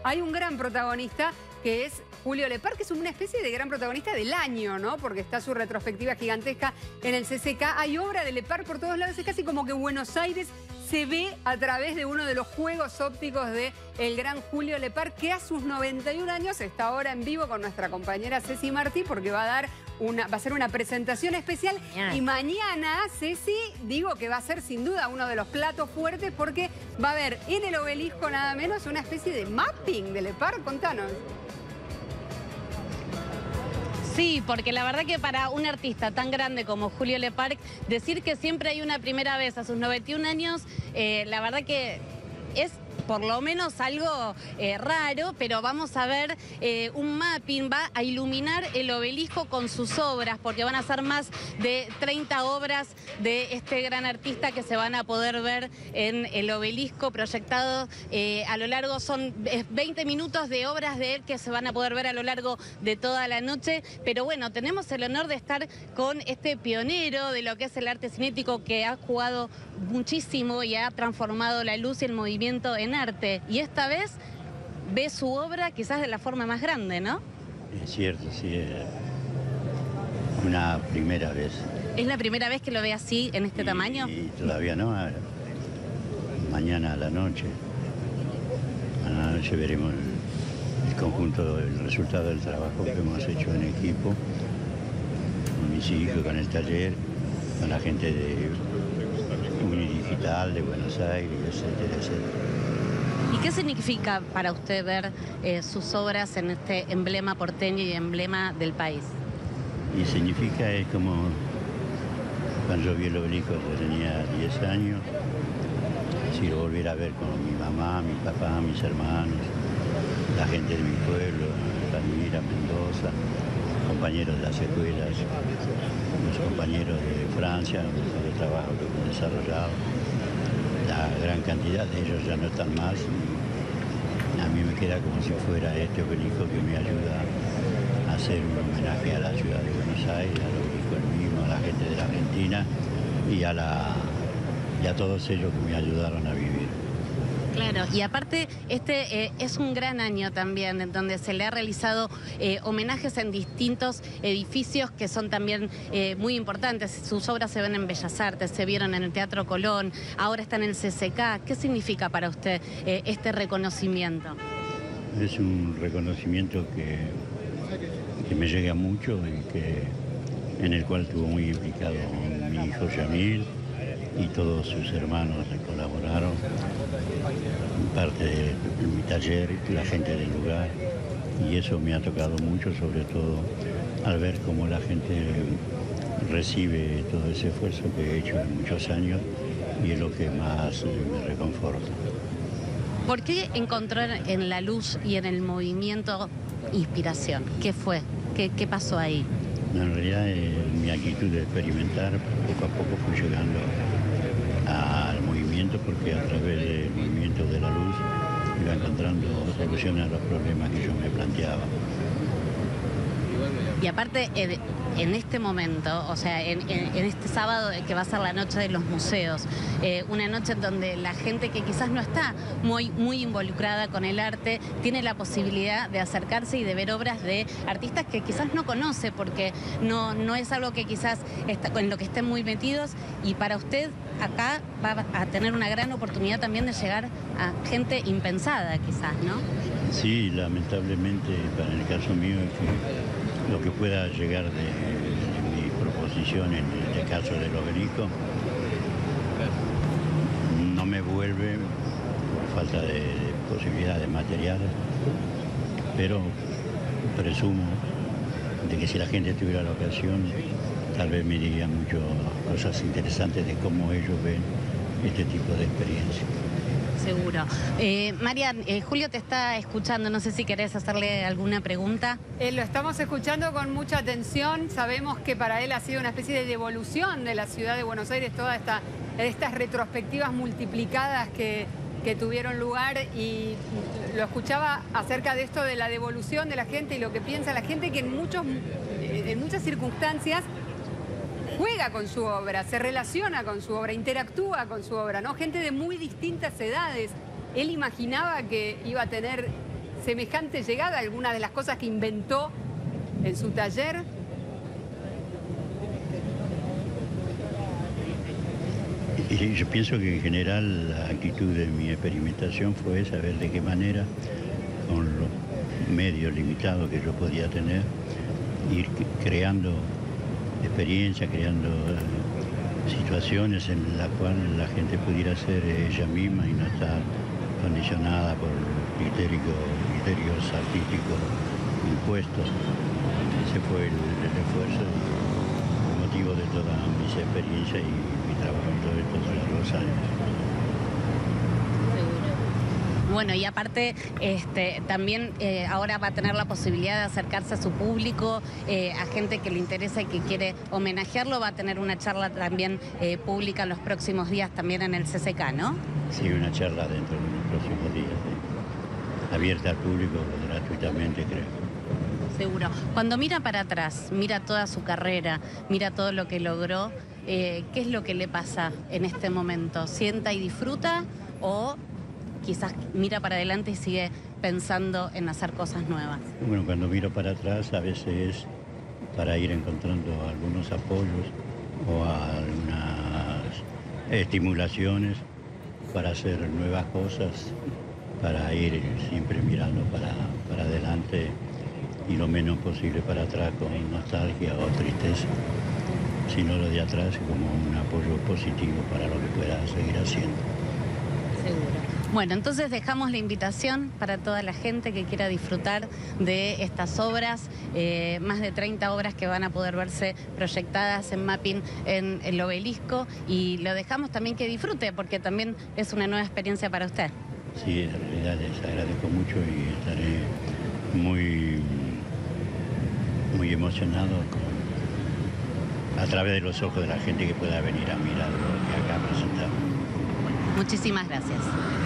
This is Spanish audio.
hay un gran protagonista que es Julio Lepar, que es una especie de gran protagonista del año, ¿no? Porque está su retrospectiva gigantesca en el CCK. Hay obra de Lepar por todos lados. Es casi como que Buenos Aires se ve a través de uno de los juegos ópticos de el gran Julio Lepar, que a sus 91 años está ahora en vivo con nuestra compañera Ceci Martí, porque va a hacer una presentación especial. Y mañana, Ceci, digo que va a ser sin duda uno de los platos fuertes, porque va a haber en el Obelisco nada menos una especie de mapping de Lepar. Contanos. Sí, porque la verdad que para un artista tan grande como Julio Lepar, decir que siempre hay una primera vez a sus 91 años, la verdad que es por lo menos algo raro, pero vamos a ver un mapping, va a iluminar el Obelisco con sus obras, porque van a ser más de 30 obras de este gran artista que se van a poder ver en el Obelisco proyectado a lo largo, son 20 minutos de obras de él que se van a poder ver a lo largo de toda la noche. Pero bueno, tenemos el honor de estar con este pionero de lo que es el arte cinético, que ha jugado muchísimo y ha transformado la luz y el movimiento en arte, y esta vez ve su obra quizás de la forma más grande, ¿no? Es cierto, sí, es una primera vez. ¿Es la primera vez que lo ve así, en este tamaño? Y todavía no, mañana a la noche. A la noche veremos el conjunto, el resultado del trabajo que hemos hecho en equipo, con mis hijos, con el taller, con la gente de Unidigital, de Buenos Aires, etcétera, etcétera. ¿Y qué significa para usted ver sus obras en este emblema porteño y emblema del país? Y significa, es como cuando yo vi el Obelisco, yo tenía 10 años, si lo volviera a ver con mi mamá, mi papá, mis hermanos, la gente de mi pueblo, Palmira, Mendoza, compañeros de las escuelas, los compañeros de Francia, los trabajos que hemos desarrollado. La gran cantidad de ellos ya no están más. A mí me queda como si fuera este obelisco que me ayuda a hacer un homenaje a la ciudad de Buenos Aires, al obelisco mismo, a la gente de la Argentina y a todos ellos que me ayudaron a vivir. Claro, y aparte este es un gran año también, en donde se le ha realizado homenajes en distintos edificios que son también muy importantes. Sus obras se ven en Bellas Artes, se vieron en el Teatro Colón, ahora está en el CCK. ¿Qué significa para usted este reconocimiento? Es un reconocimiento que me llega mucho y en el cual estuvo muy implicado mi hijo Yamil y todos sus hermanos que colaboraron, parte de mi taller, la gente del lugar, y eso me ha tocado mucho, sobre todo al ver cómo la gente recibe todo ese esfuerzo que he hecho en muchos años, y es lo que más me reconforta. ¿Por qué encontrar en la luz y en el movimiento inspiración? ¿Qué fue? ¿Qué pasó ahí? En realidad mi actitud de experimentar, poco a poco fui llegando al movimiento, porque a través del movimiento de la luz iba encontrando soluciones a los problemas que yo me planteaba. Y aparte, en este momento, o sea, en este sábado que va a ser la noche de los museos, una noche en donde la gente que quizás no está muy involucrada con el arte, tiene la posibilidad de acercarse y de ver obras de artistas que quizás no conoce, porque no es algo que quizás en lo que estén muy metidos, y para usted acá va a tener una gran oportunidad también de llegar a gente impensada quizás, ¿no? Sí, lamentablemente para el caso mío es que lo que pueda llegar de mi proposición en este caso del obelisco no me vuelve por falta de posibilidades materiales, pero presumo de que si la gente tuviera la ocasión, tal vez me diría muchas cosas interesantes de cómo ellos ven este tipo de experiencia. Seguro. Marian, Julio te está escuchando, no sé si querés hacerle alguna pregunta. Lo estamos escuchando con mucha atención, sabemos que para él ha sido una especie de devolución de la ciudad de Buenos Aires, todas estas retrospectivas multiplicadas que tuvieron lugar, y lo escuchaba acerca de esto de la devolución de la gente y lo que piensa la gente, que en muchas circunstancias juega con su obra, se relaciona con su obra, interactúa con su obra, ¿no? Gente de muy distintas edades. Él imaginaba que iba a tener semejante llegada, algunas de las cosas que inventó en su taller. Y yo pienso que en general la actitud de mi experimentación fue saber de qué manera, con los medios limitados que yo podía tener, ir creando experiencias, creando situaciones en las cuales la gente pudiera ser ella misma y no estar condicionada por criterios artísticos impuestos. Ese fue el esfuerzo y el motivo de todas mis experiencias y mi trabajo en todo esto durante los años. Bueno, y aparte, también ahora va a tener la posibilidad de acercarse a su público, a gente que le interesa y que quiere homenajearlo. Va a tener una charla también pública en los próximos días también en el CCK, ¿no? Sí, una charla dentro de los próximos días, sí. Abierta al público gratuitamente, creo. Seguro. Cuando mira para atrás, mira toda su carrera, mira todo lo que logró, ¿qué es lo que le pasa en este momento? ¿Sienta y disfruta o quizás mira para adelante y sigue pensando en hacer cosas nuevas? Bueno, cuando miro para atrás a veces es para ir encontrando algunos apoyos o algunas estimulaciones para hacer nuevas cosas, para ir siempre mirando para adelante y lo menos posible para atrás con nostalgia o tristeza, sino lo de atrás como un apoyo positivo para lo que pueda seguir haciendo. Seguro. Bueno, entonces dejamos la invitación para toda la gente que quiera disfrutar de estas obras, más de 30 obras que van a poder verse proyectadas en mapping en el Obelisco, y lo dejamos también que disfrute porque también es una nueva experiencia para usted. Sí, en realidad les agradezco mucho y estaré muy emocionado a través de los ojos de la gente que pueda venir a mirar lo que acá presentamos. Muchísimas gracias.